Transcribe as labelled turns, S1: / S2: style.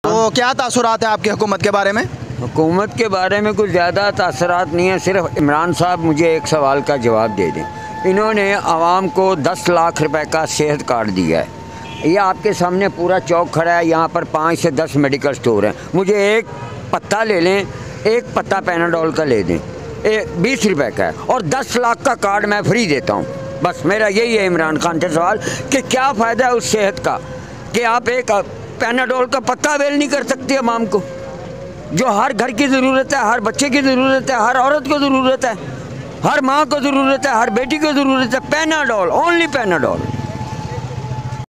S1: तो क्या तासुरात है आपकी हुकूमत के बारे में?
S2: हुकूमत के बारे में कुछ ज़्यादा तासरात नहीं है, सिर्फ इमरान साहब मुझे एक सवाल का जवाब दे दें। इन्होंने आवाम को 10 लाख रुपए का सेहत कार्ड दिया है। ये आपके सामने पूरा चौक खड़ा है, यहाँ पर 5 से 10 मेडिकल स्टोर हैं। मुझे एक पत्ता ले लें, एक पत्ता पैनाडोल का ले दें, 20 रुपए का है, और 10 लाख का कार्ड मैं फ्री देता हूँ। बस मेरा यही है इमरान खान से सवाल कि क्या फ़ायदा है उस सेहत का कि आप एक पैनाडोल का पत्ता अवेल नहीं कर सकते आवाम को, जो हर घर की ज़रूरत है, हर बच्चे की ज़रूरत है, हर औरत को ज़रूरत है, हर माँ को ज़रूरत है, हर बेटी को ज़रूरत है। Panadol, only Panadol.